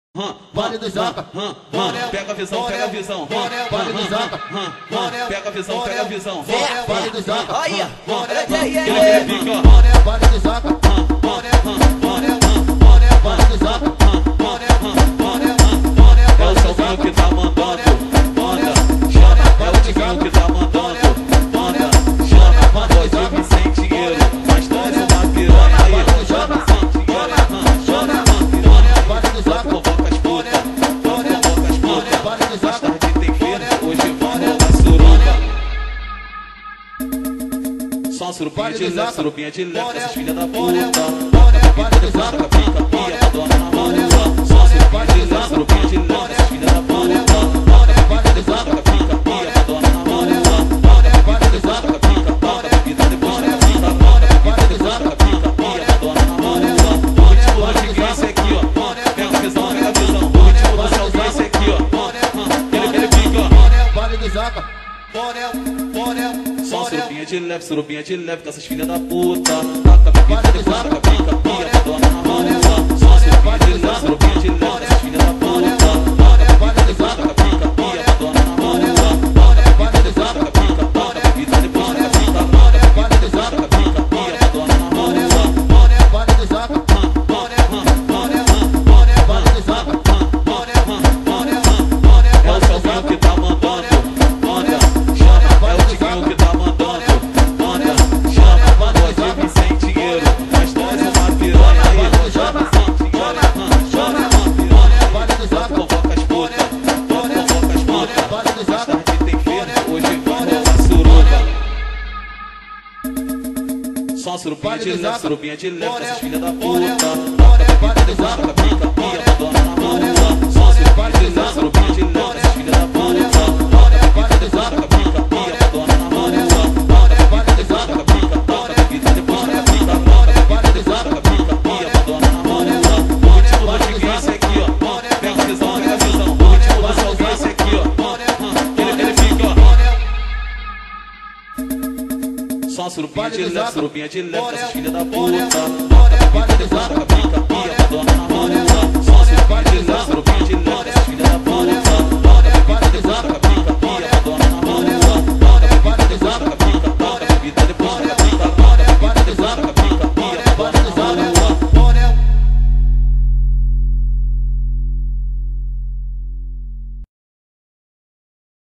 Vale do Joca, pega a visão, pega a visão. Vale do Joca, Pega a visão, pega a visão. Vale do Joca, Olha, Vale do Joca, Vale do Joca, é o Salvinho que tá mandando. Manda, chama, é o Tiquinho que tá mandando. Manda, chama, pode vir sem dinheiro, mas traz uma piranha aí. Pode vir sem dinheiro, Vale do Joca, convoca as putas, convoca as putas. Vale do Mais Joca, tarde tem feira, hoje vamos rolar suruba. Só uma surubinha de leve, surubinha de leve, essas filhas da puta. Vale do Joca, Pica, pia, abandona na rua. Só uma surubinha de leve, surubinha de leve, essas filhas da puta. Vale do Joca, Pica, pia, abandona na rua. Vale do Joca, Pica, bota a bebida, depois da pica. Vale do Joca, Pica, pia, abandona na rua. O ritmo do Tiquinho é esse aqui, ó. Pega a visão, pega a visão. O ritmo do Salvinho é esse aqui, ó. Ele pica, ó. Vale do Joca, Só surubinha de leve, com essas filhas da puta. Taca a bebida, depois taca a pica, pia, abandona na rua. Só surubinha de leve, com essas filhas da puta. Taca a bebida, depois taca a pica, pia, abandona na rua. Vale do Joca, Taca a pica, bota a bebida, depois taca a pica. Vale do Joca, Taca a pica, pia, abandona na rua. Vale do Joca, Vale do Joca, É o Salvinho que tá mandando. Manda, chama, é o Tiquinho que tá mandando. Manda, chama, pode vir sem dinheiro, mas traz uma piranha aí. Chama, sem dinheiro, chama uma piranha. Vale do Joca, Convoca as putas, convoca as putas. Vale do Mais Joca, tarde tem feira, hoje vamos rolar suruba. Só uma surubinha de leve, essas filhas da puta. Vale do Joca, Taca a pica, pia, abandona na rua. Só uma surubinha de leve, essas filhas da puta. Vale do Joca, Taca a pica, pia, abandona na rua. Vale do Joca, Taca a pica, taca a bebida, depois taca a pica. Vale do Joca, Taca a pica, pia, abandona na rua. O ritmo do Tiquinho é esse aqui, ó. Pega a visão, pega a visão. O ritmo do Salvinho é esse aqui, ó. Ele fica, ó. Só uma surubinha de leve, essas filhas da puta. Vale do Joca, Taca a pica, pia, abandona na rua. Só uma surubinha de leve, essas filhas da puta. Vale do Joca, Taca a